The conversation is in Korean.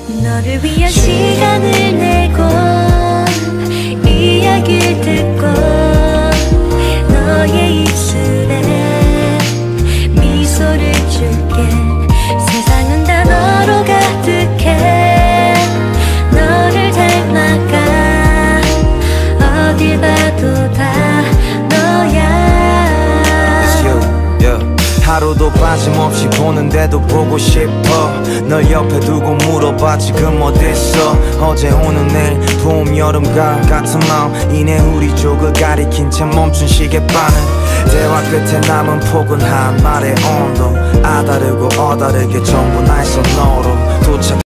너를 위한 시간을 내고 이야기를 듣고 너의 입술에 미소를 줄게. 세상은 다 너로 가득해. 너를 닮아가 어딜 봐도 다 너야. 하루도 빠짐없이 보는데도 보고 싶어. 널 옆에 두고 물어봐 지금 어딨어. 어제 오늘 내일 봄 여름 가을 같은 마음. 이내 우리 쪽을 가리킨 채 멈춘 시계바늘. 대화 끝에 남은 포근한 말의 온도. 아다르고 어다르게 전부 날 써 너로 도착